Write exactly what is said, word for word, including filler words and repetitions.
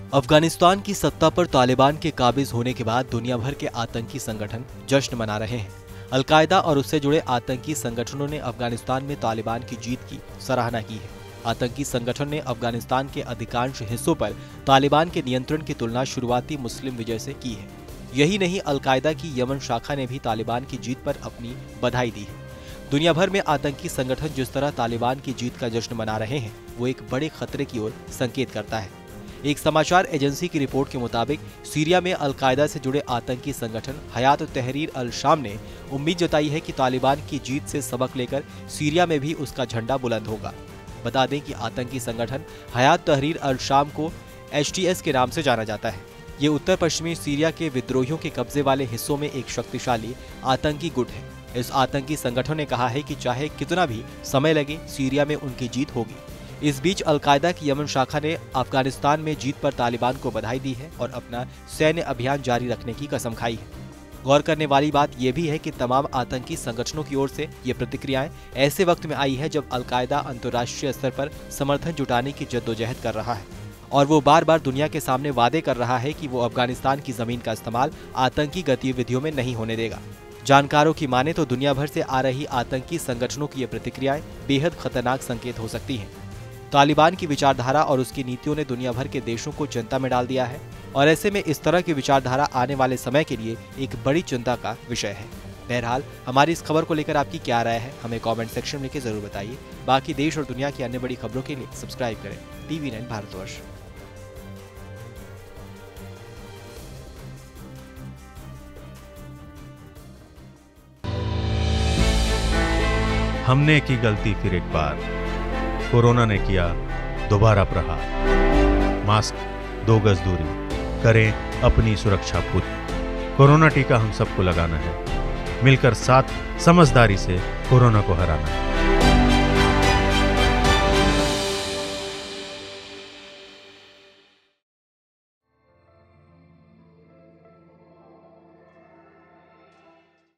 अफगानिस्तान की सत्ता पर तालिबान के काबिज होने के बाद दुनिया भर के आतंकी संगठन जश्न मना रहे हैं। अलकायदा और उससे जुड़े आतंकी संगठनों ने अफगानिस्तान में तालिबान की जीत की सराहना की है। आतंकी संगठन ने अफगानिस्तान के अधिकांश हिस्सों पर तालिबान के नियंत्रण की तुलना शुरुआती मुस्लिम विजय से की है। यही नहीं, अलकायदा की यमन शाखा ने भी तालिबान की जीत पर अपनी बधाई दी है। दुनिया भर में आतंकी संगठन जिस तरह तालिबान की जीत का जश्न मना रहे हैं, वो एक बड़े खतरे की ओर संकेत करता है। एक समाचार एजेंसी की रिपोर्ट के मुताबिक सीरिया में अलकायदा से जुड़े आतंकी संगठन हयात तहरीर अल शाम ने उम्मीद जताई है कि तालिबान की जीत से सबक लेकर सीरिया में भी उसका झंडा बुलंद होगा। बता दें कि आतंकी संगठन हयात तहरीर अल शाम को एच टी एस के नाम से जाना जाता है। ये उत्तर पश्चिमी सीरिया के विद्रोहियों के कब्जे वाले हिस्सों में एक शक्तिशाली आतंकी गुट है। इस आतंकी संगठन ने कहा है कि चाहे कितना भी समय लगे, सीरिया में उनकी जीत होगी। इस बीच अलकायदा की यमन शाखा ने अफगानिस्तान में जीत पर तालिबान को बधाई दी है और अपना सैन्य अभियान जारी रखने की कसम खाई है। गौर करने वाली बात यह भी है कि तमाम आतंकी संगठनों की ओर से ये प्रतिक्रियाएं ऐसे वक्त में आई है जब अलकायदा अंतर्राष्ट्रीय स्तर पर समर्थन जुटाने की जद्दोजहद कर रहा है और वो बार बार दुनिया के सामने वादे कर रहा है कि वो अफगानिस्तान की जमीन का इस्तेमाल आतंकी गतिविधियों में नहीं होने देगा। जानकारों की माने तो दुनिया भर से आ रही आतंकी संगठनों की ये प्रतिक्रियाएं बेहद खतरनाक संकेत हो सकती हैं। तालिबान की विचारधारा और उसकी नीतियों ने दुनिया भर के देशों को चिंता में डाल दिया है और ऐसे में इस तरह की विचारधारा आने वाले समय के लिए एक बड़ी चिंता का विषय है। बहरहाल, हमारी इस खबर को लेकर आपकी क्या राय है, हमें कमेंट सेक्शन में लिखकर जरूर बताइए। बाकी देश और दुनिया की अन्य बड़ी खबरों के लिए सब्सक्राइब करें टीवी नाइन भारतवर्ष। हमने की गलती फिर एक बार, कोरोना ने किया दोबारा प्रहार। मास्क, दो गज दूरी, करें अपनी सुरक्षा पूरी। कोरोना टीका हम सबको लगाना है, मिलकर साथ समझदारी से कोरोना को हराना है।